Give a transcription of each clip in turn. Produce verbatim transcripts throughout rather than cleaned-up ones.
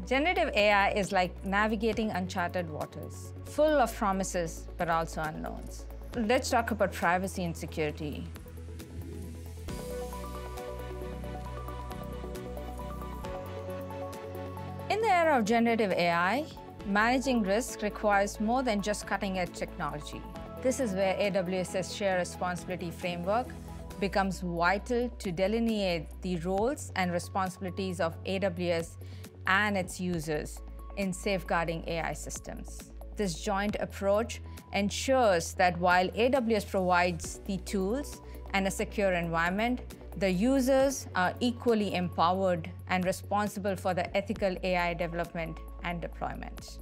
Generative A I is like navigating uncharted waters, full of promises, but also unknowns. Let's talk about privacy and security. In the era of generative A I, managing risk requires more than just cutting-edge technology. This is where AWS's Shared Responsibility Framework becomes vital to delineate the roles and responsibilities of A W S and its users in safeguarding A I systems. This joint approach ensures that while A W S provides the tools and a secure environment, the users are equally empowered and responsible for the ethical A I development and deployment.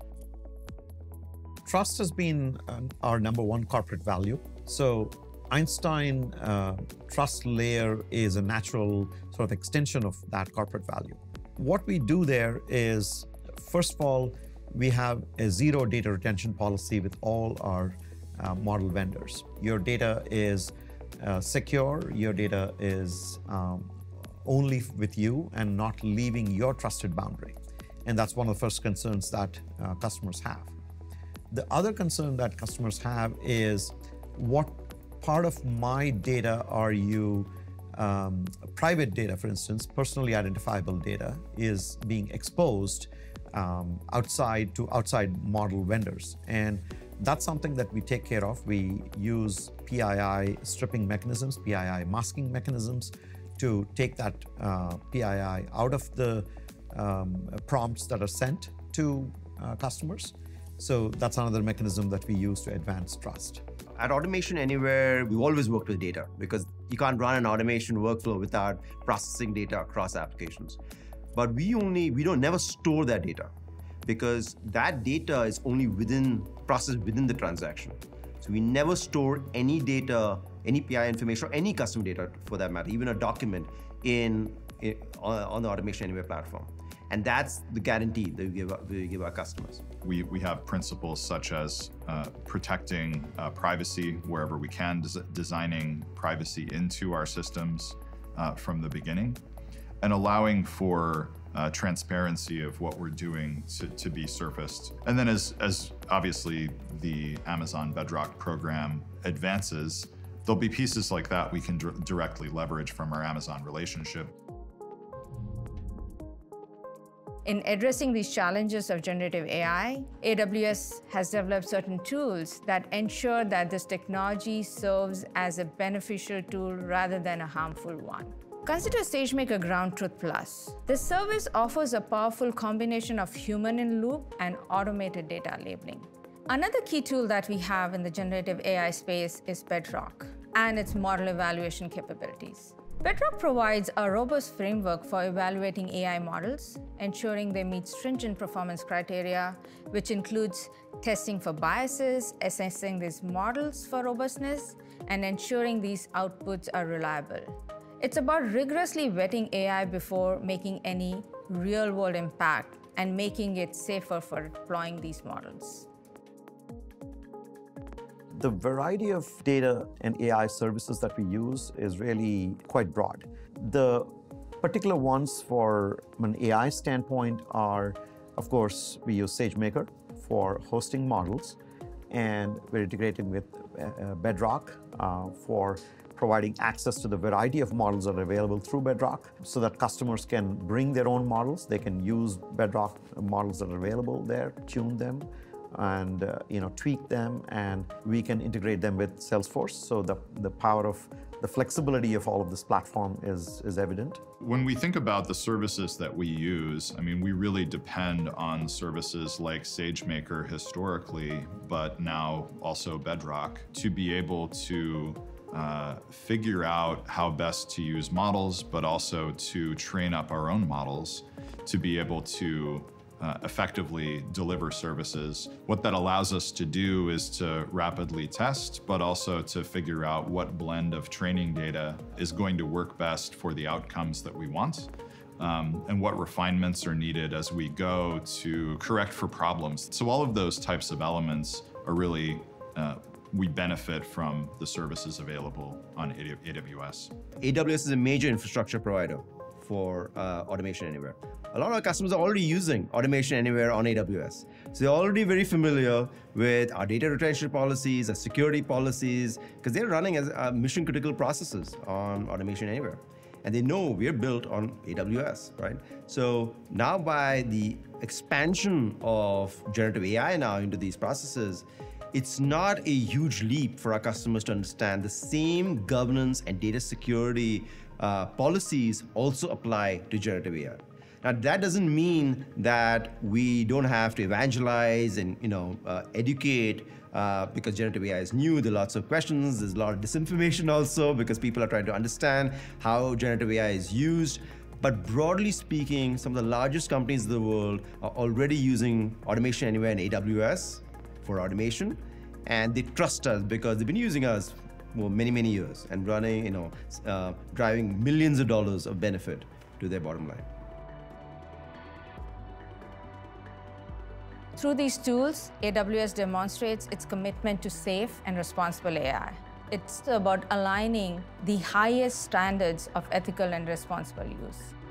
Trust has been um, our number one corporate value. So Einstein uh, trust layer is a natural sort of extension of that corporate value. What we do there is, first of all, we have a zero data retention policy with all our uh, model vendors. Your data is uh, secure, your data is um, only with you and not leaving your trusted boundary. And that's one of the first concerns that uh, customers have. The other concern that customers have is, what part of my data are you, um, private data, for instance, personally identifiable data, is being exposed um, outside to outside model vendors. And that's something that we take care of. We use P I I stripping mechanisms, P I I masking mechanisms to take that uh, P I I out of the um, prompts that are sent to uh, customers. So that's another mechanism that we use to advance trust. At Automation Anywhere, we've always worked with data because you can't run an automation workflow without processing data across applications. But we only, we don't never store that data because that data is only within, processed within the transaction. So we never store any data, any P I information, or any custom data for that matter, even a document in, in on the Automation Anywhere platform. And that's the guarantee that we give, we give our customers. We, we have principles such as uh, protecting uh, privacy wherever we can, des designing privacy into our systems uh, from the beginning, and allowing for uh, transparency of what we're doing to, to be surfaced. And then as, as obviously the Amazon Bedrock program advances, there'll be pieces like that we can directly leverage from our Amazon relationship. In addressing these challenges of generative A I, A W S has developed certain tools that ensure that this technology serves as a beneficial tool rather than a harmful one. Consider SageMaker Ground Truth Plus. This service offers a powerful combination of human-in-loop and automated data labeling. Another key tool that we have in the generative A I space is Bedrock and its model evaluation capabilities. Bedrock provides a robust framework for evaluating A I models, ensuring they meet stringent performance criteria, which includes testing for biases, assessing these models for robustness, and ensuring these outputs are reliable. It's about rigorously vetting A I before making any real-world impact and making it safer for deploying these models. The variety of data and A I services that we use is really quite broad. The particular ones for an A I standpoint are, of course, we use SageMaker for hosting models, and we're integrating with uh, Bedrock uh, for providing access to the variety of models that are available through Bedrock so that customers can bring their own models. They can use Bedrock models that are available there, tune them, and uh, you know, tweak them, and we can integrate them with Salesforce. So the, the power of the flexibility of all of this platform is, is evident. When we think about the services that we use, I mean, we really depend on services like SageMaker historically, but now also Bedrock, to be able to uh, figure out how best to use models, but also to train up our own models to be able to Uh, effectively deliver services. What that allows us to do is to rapidly test, but also to figure out what blend of training data is going to work best for the outcomes that we want, um, and what refinements are needed as we go to correct for problems. So all of those types of elements are really, uh, we benefit from the services available on A W S. A W S is a major infrastructure provider for uh, Automation Anywhere. A lot of our customers are already using Automation Anywhere on A W S. So they're already very familiar with our data retention policies, our security policies, because they're running as uh, mission critical processes on Automation Anywhere. And they know we're built on A W S, right? So now by the expansion of generative A I now into these processes, it's not a huge leap for our customers to understand the same governance and data security uh, policies also apply to generative A I. Now, that doesn't mean that we don't have to evangelize and you know uh, educate uh, because generative A I is new. There are lots of questions. There's a lot of disinformation also because people are trying to understand how generative A I is used. But broadly speaking, some of the largest companies in the world are already using Automation Anywhere in A W S for automation, and they trust us because they've been using us for many, many years and running, you know, uh, driving millions of dollars of benefit to their bottom line. Through these tools, A W S demonstrates its commitment to safe and responsible A I. It's about aligning the highest standards of ethical and responsible use.